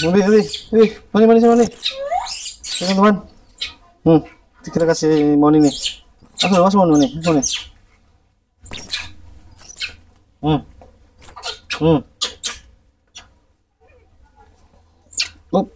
Mani sama nih, teman-teman. Kita kasih Moni nih. Masuk Moni nih, masuk nih. Up.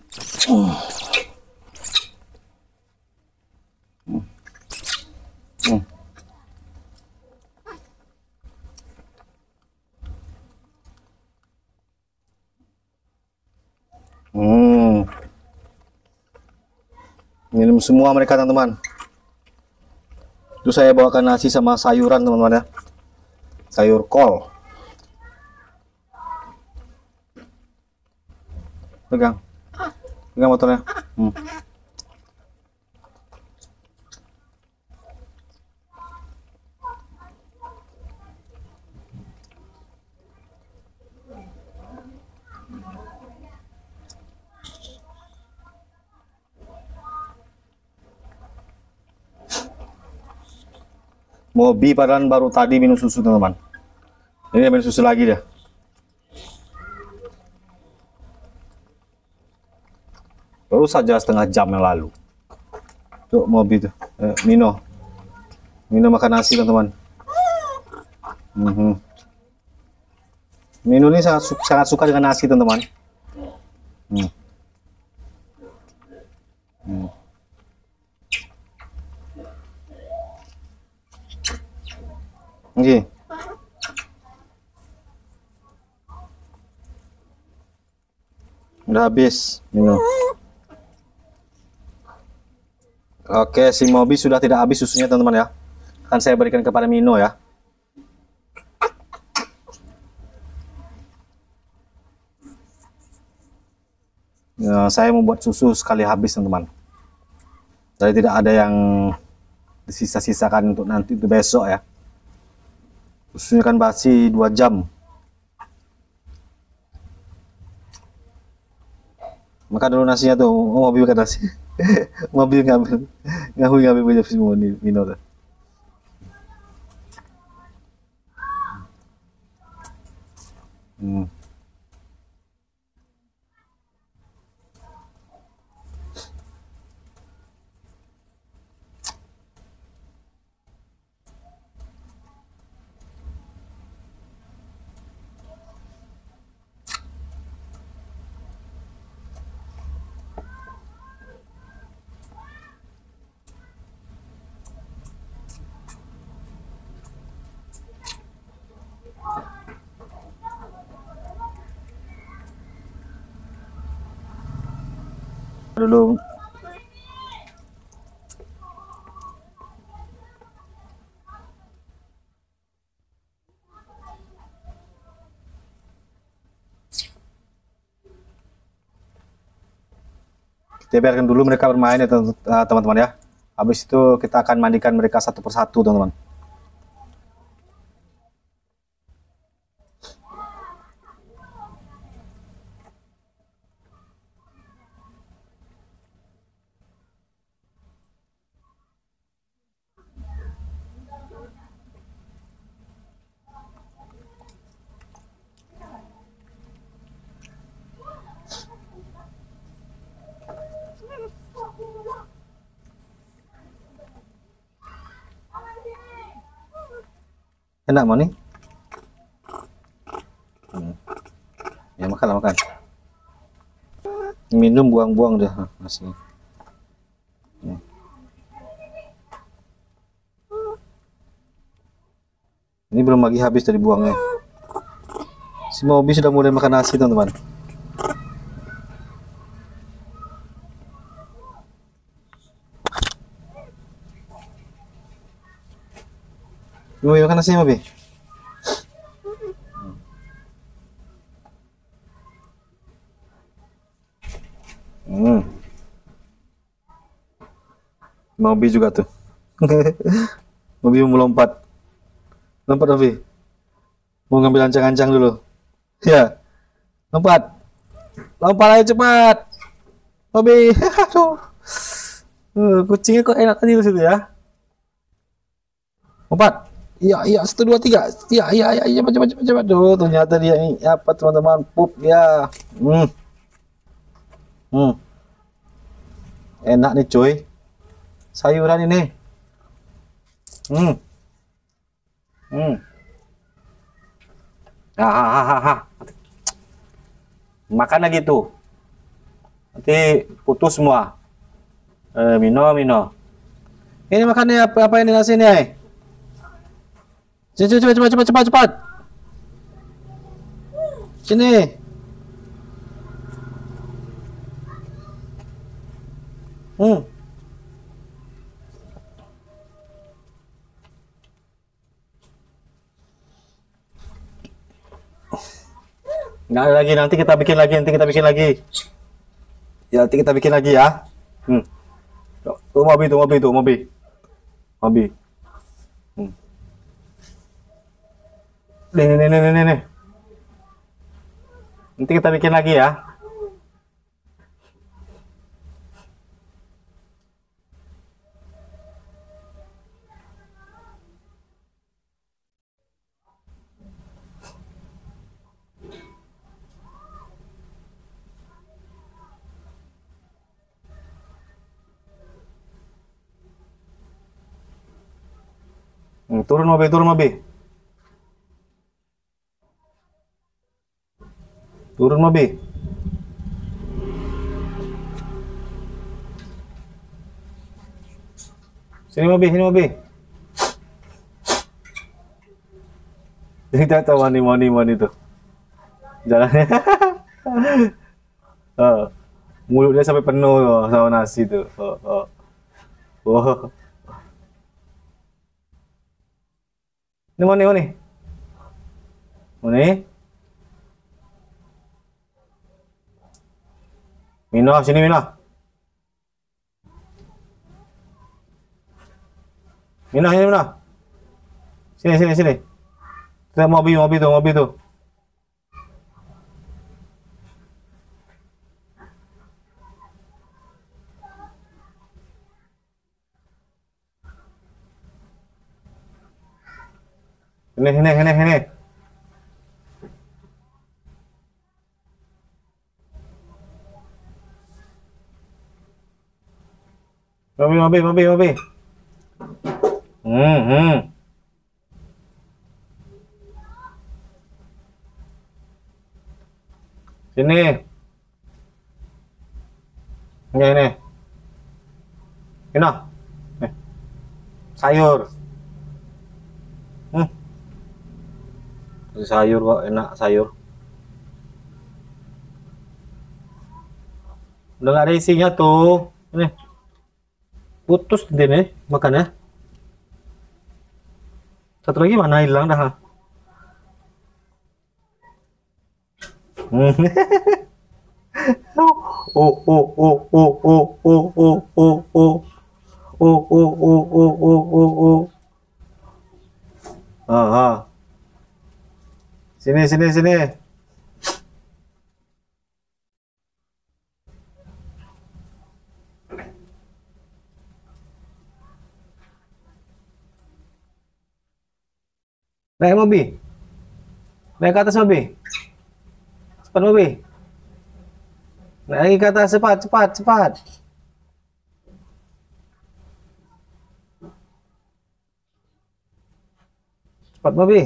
Minum semua mereka, teman-teman. Itu saya bawakan nasi sama sayuran, teman-teman ya. Sayur kol. Pegang motornya. Mobi padahal baru tadi minum susu, teman-teman. Ini minum susu lagi dia. Baru saja setengah jam yang lalu. Tuh Mobi tuh, Mino makan nasi, teman-teman. Mino ini sangat suka dengan nasi, teman-teman. Oke. Udah habis Mino. Oke, si Mobi sudah tidak habis susunya, teman-teman ya. Akan saya berikan kepada Mino ya. Saya membuat susu sekali habis, teman-teman. Jadi tidak ada yang disisa-sisakan untuk nanti, itu besok ya. Susunya kan basi 2 jam. Makan dulu nasinya tuh. Mobil makan nasi. Mobil ngambil punya Mino tuh. Dulu kita biarkan dulu mereka bermain ya, teman-teman ya. Habis itu kita akan mandikan mereka satu persatu, teman-teman. Enak mau nih? Ya makan. Minum buang-buang deh nasinya. Ini belum lagi habis dari buangnya. Si Mobi sudah mulai makan nasi, teman-teman. Mau makan nasi, Mobi? Mobi juga tuh. Mobi mau lompat. Lompat, Mobi. Mau ngambil ancang-ancang dulu. Ya. Lompat. Lompat aja cepat. Mobi. Aduh. Kucingnya kok enak tadi situ ya. Lompat. Iya, 1, 2, 3. Iya, cepat. Tuh, ternyata dia ini apa, teman-teman? Pup ya. Hmm. Enak nih cuy. Sayuran ini. Hmm. Hmm. Ah. Makan lagi tuh. Nanti putus semua. Mino. Ini makannya apa ini nasi ini? Cepat. Sini. Hmm. Nggak ada lagi, nanti kita bikin lagi. Ya, nanti kita bikin lagi ya. Tuh mobil. Hmm. Nih. Nanti kita bikin lagi ya. Turun mobil. Turun mobil. Sini mobil. Jadi tahu mani tuh. Jalannya. Mulutnya sampai penuh sama nasi tuh. Oh. Ini Moni. Mino, sini Mino. Sini. Kita mobil tuh. Ini. Mobil. Sini. Ini. Mino. Sayur. Sayur kok enak sayur. Udah gak ada isinya tuh. Ini putus nih makannya. Satu lagi mana hilang dah. Sini. Naik mobil. Naik ke atas mobil. Cepat mobil. Naik ke atas cepat. Cepat mobil.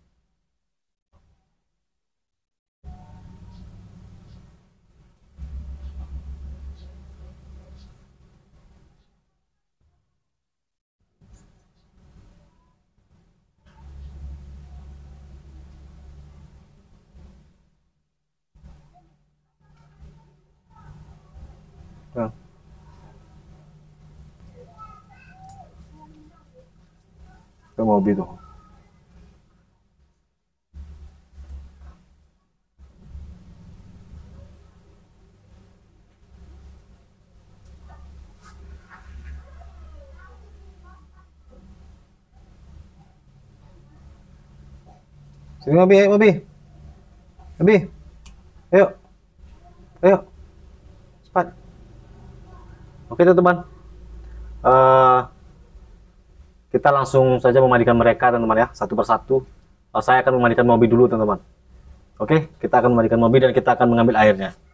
Ke mobil tuh. Sini mobil. Ayo. Cepat. Oke teman-teman. Kita langsung saja memandikan mereka teman-teman ya, satu persatu. Saya akan memandikan mobil dulu teman-teman. Oke, kita akan memandikan mobil dan kita akan mengambil airnya.